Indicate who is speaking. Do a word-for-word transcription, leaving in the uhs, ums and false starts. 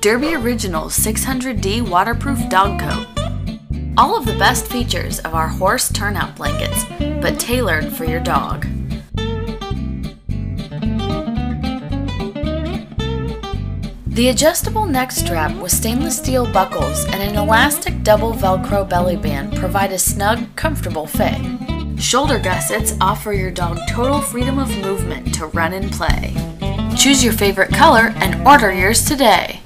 Speaker 1: Derby Original six hundred D Waterproof Dog Coat. All of the best features of our horse turnout blankets, but tailored for your dog. The adjustable neck strap with stainless steel buckles and an elastic double Velcro belly band provide a snug, comfortable fit. Shoulder gussets offer your dog total freedom of movement to run and play. Choose your favorite color and order yours today.